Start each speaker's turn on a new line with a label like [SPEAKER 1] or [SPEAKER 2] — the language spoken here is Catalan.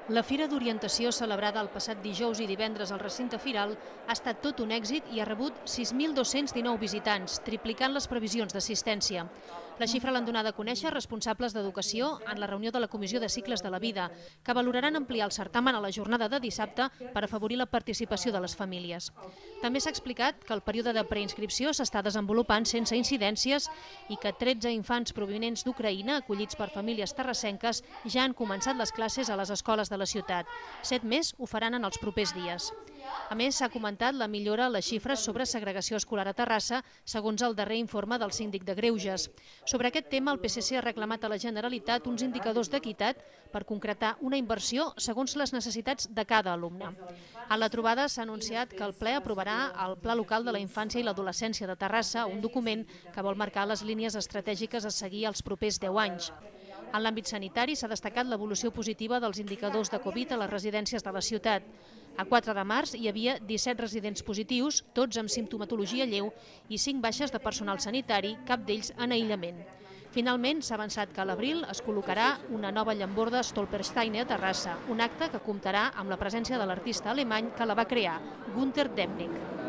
[SPEAKER 1] La Fira d'Orientació, celebrada el passat dijous i divendres al recinte firal, ha estat tot un èxit i ha rebut 6.219 visitants, triplicant les previsions d'assistència. La xifra l'han donada a conèixer responsables d'educació en la reunió de la Comissió de Cicles de la Vida, que valoraran ampliar el certamen a la jornada de dissabte per afavorir la participació de les famílies. També s'ha explicat que el període de preinscripció s'està desenvolupant sense incidències i que 13 infants provinents d'Ucraïna, acollits per famílies terrassenques, ja han començat les classes a les escoles de la ciutat. 7 més ho faran en els propers dies. A més, s'ha comentat la millora a les xifres sobre segregació escolar a Terrassa, segons el darrer informe del síndic de Greuges. Sobre aquest tema, el PSC ha reclamat a la Generalitat uns indicadors d'equitat per concretar una inversió segons les necessitats de cada alumne. A la trobada s'ha anunciat que el ple aprovarà el Pla Local de la Infància i l'Adolescència de Terrassa, un document que vol marcar les línies estratègiques a seguir els propers 10 anys. En l'àmbit sanitari s'ha destacat l'evolució positiva dels indicadors de Covid a les residències de la ciutat. A 4 de març hi havia 17 residents positius, tots amb simptomatologia lleu, i 5 baixes de personal sanitari, cap d'ells en aïllament. Finalment, s'ha avançat que a l'abril es col·locarà una nova llamborda Stolpersteine a Terrassa, un acte que comptarà amb la presència de l'artista alemany que la va crear, Günter Demnig.